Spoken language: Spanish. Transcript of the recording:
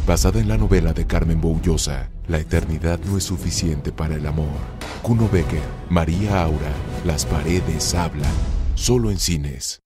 basada en la novela de Carmen Boullosa, La eternidad no es suficiente para el amor. Kuno Becker, María Aura, Las paredes hablan. Solo en cines.